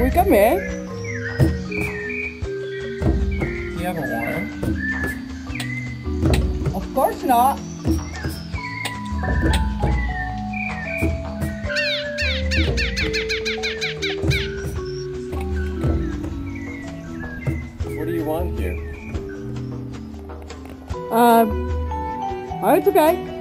Baby, come here. You have a water? Of course not. What do you want here? Oh, it's okay.